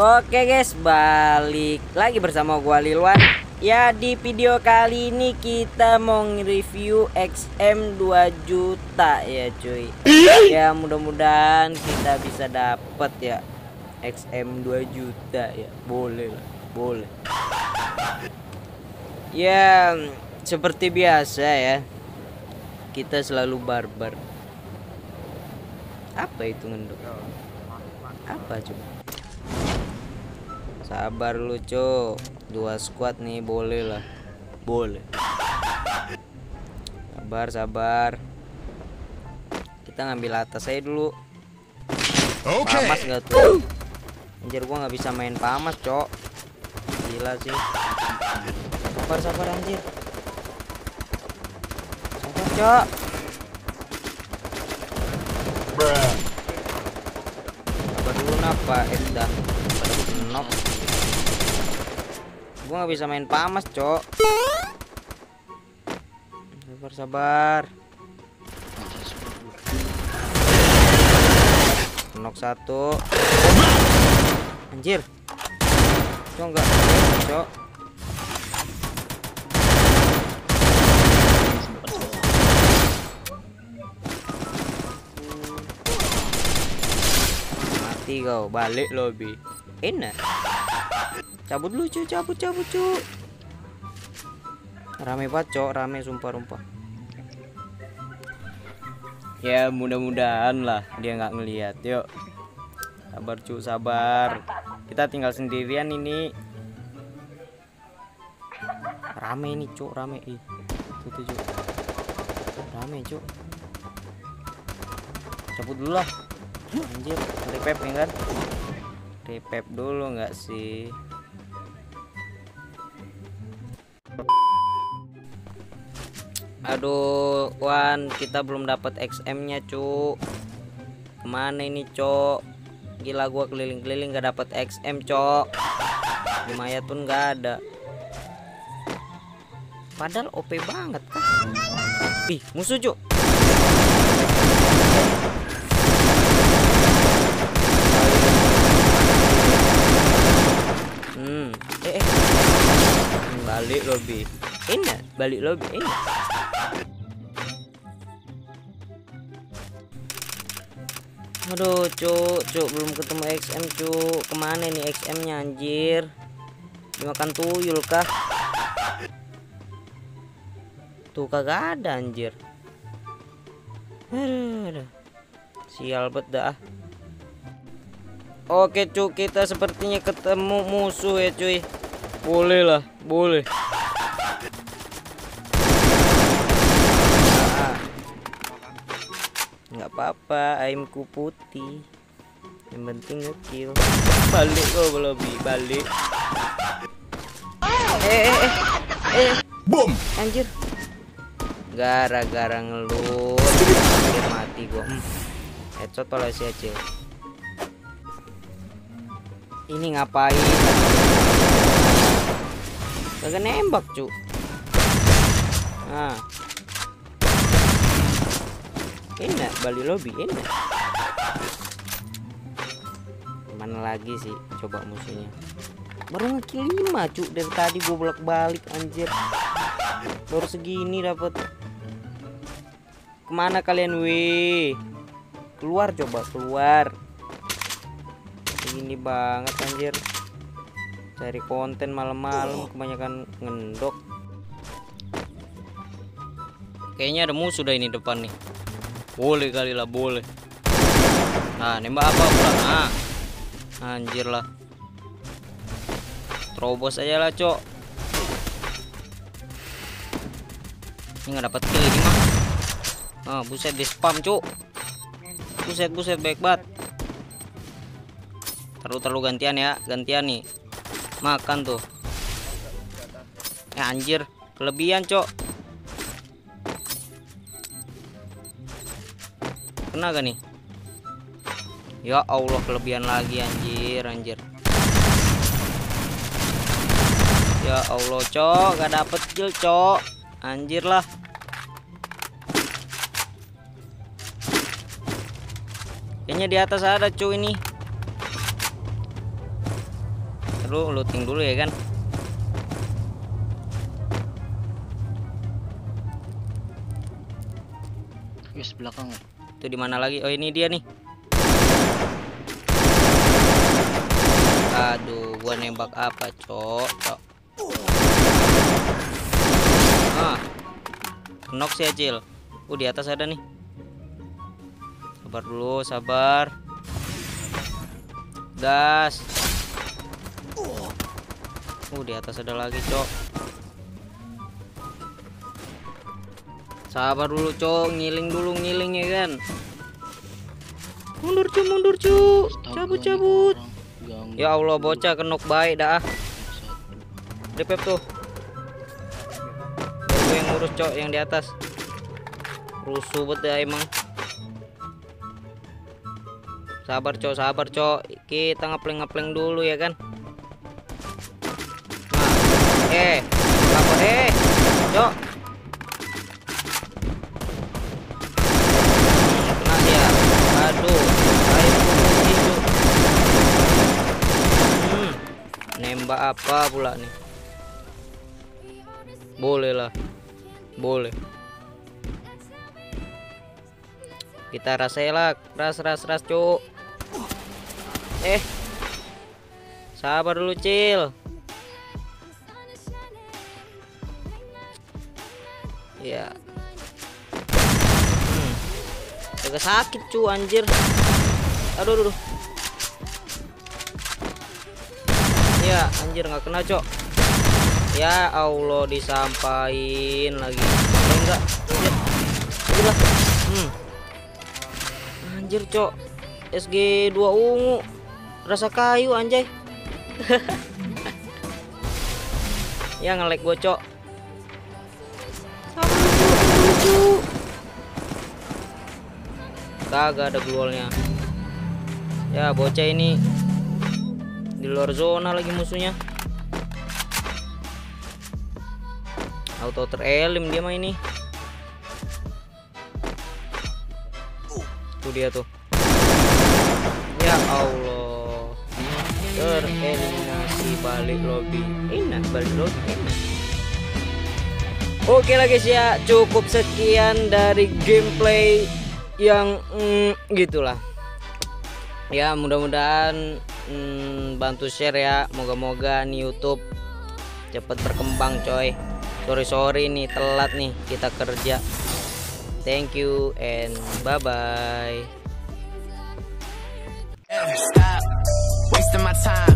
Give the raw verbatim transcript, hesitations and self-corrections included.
Oke guys, balik lagi bersama gua Lilwan. Ya, di video kali ini kita mau nge-review X M dua juta ya cuy. Ya mudah-mudahan kita bisa dapet ya X M dua juta ya. Boleh lah, boleh. Ya seperti biasa ya, kita selalu barbar. Apa itu ngenduk? Apa coba? Sabar lu cok, dua squad nih, boleh lah, boleh. Sabar sabar, kita ngambil atas aja dulu. Okay. Pamas gak tuh? Anjir, gua nggak bisa main pamas cok, gila sih. Sabar sabar anjir, sabar cok. Sabar dulu napa, Eda knock. Gua nggak bisa main pamas cok. Sabar sabar. Knock satu. Anjir, cok nggak cok. Mati kau, balik lobby. Enak. Cabut lu cu, cabut cabut cu. Rame banget cok, rame sumpah rumpah. Ya mudah-mudahan lah dia nggak ngelihat. Yuk sabar cu, sabar. Kita tinggal sendirian ini. Rame ini cu, rame ih. Tuh tuh cu, rame cu. Cabut dulu lah. Anjir, repep ya kan? Repep dulu nggak sih? Aduh, Wan, kita belum dapat X M-nya, cu. Kemana ini, cok? Gila, gua keliling-keliling gak dapat X M, cok. Di mayat pun gak ada. Padahal O P banget kan? Ih, musuh, cuk. Hmm, eh, eh. Balik lobby. Enak, balik lobby enak. Aduh, cuk, cuk, belum ketemu X M, cuk. Kemana nih X M-nya anjir? Dimakan tuyul kah? Tuh kagak ada anjir. Aduh, aduh. Sial bet dah. Oke, cuk, kita sepertinya ketemu musuh ya, cuy. Boleh lah, boleh. Nggak apa-apa, aimku putih, yang penting ngekill. Balik kok lobby, balik. Eh eh eh eh boom anjir, gara-gara ngelut anjir mati gua. hmm. Headshot oleh si Acil. Ini ngapain? Kagak nembak cu. Nah, enak, balik lobby enak. Mana lagi sih coba musuhnya? Baru ngekill lima cuk, dari tadi gue bolak-balik anjir. Baru segini dapat. Kemana kalian weh? Keluar coba, keluar. Ini banget anjir. Cari konten malam-malam, kebanyakan ngendok. Kayaknya ada musuh dah ini depan nih. Boleh kali lah, boleh. Nah, nembak apa pula? Nah, anjir lah. Terobos aja lah, cok. Ini nggak dapat kill ini mah. Ah, buset di spam, cok. Buset, buset, baik banget. Taruh-taruh gantian ya, gantian nih. Makan tuh. Eh, anjir, kelebihan, cok. Kena gak nih? Ya Allah, kelebihan lagi anjir, anjir. Ya Allah, cok, gak dapet kill, cok. Anjir lah. Kayaknya di atas ada cuy ini. Lu looting dulu ya kan. Wis belakang. Itu di mana lagi? Oh ini dia nih. Aduh, gua nembak apa, cok? Cok. Ah. Knock sih Acil. Uh di atas ada nih. Sabar dulu, sabar. Gas. Uh di atas ada lagi, cok. Sabar dulu, cok. Ngiling dulu, ngiling ya kan. Mundur cu, mundur cu. Cabut, cabut. Ya Allah, bocah kenok baik dah. Depep tuh. Gue yang ngurus, cok, yang di atas. Rusuh bet ya emang. Sabar, cok, sabar, cok. Kita ngepleng-ngepleng dulu ya kan. Nah, eh, apa eh, cok. Kena dia. Aduh, ayo itu. Hmm, nembak apa pula nih? Boleh lah, boleh. Kita raselak, ras ras ras cuk. Eh, sabar dulu Cil. Ya. Hmm. Agak sakit cu anjir. Aduh, aduh, aduh. Ya anjir nggak kena cok. Ya Allah disampain lagi. Eh, enggak. Anjir. Hmm. Anjir cok. S G dua ungu. Rasa kayu anjay. Ya nge-lag gua cok. Sabar lucu. Kagak ada glownya. Ya bocah ini di luar zona lagi musuhnya. Auto terelim dia mah ini. Tuh dia tuh. Ya Allah. Tereliminasi balik lobby. Enak balik lobby enak. Oke lah guys ya, cukup sekian dari gameplay yang mm, gitulah. Ya mudah-mudahan mm, bantu share ya. Moga-moga nih YouTube cepet berkembang coy. Sorry sorry nih telat nih kita kerja. Thank you and bye bye. Stop wasting my time.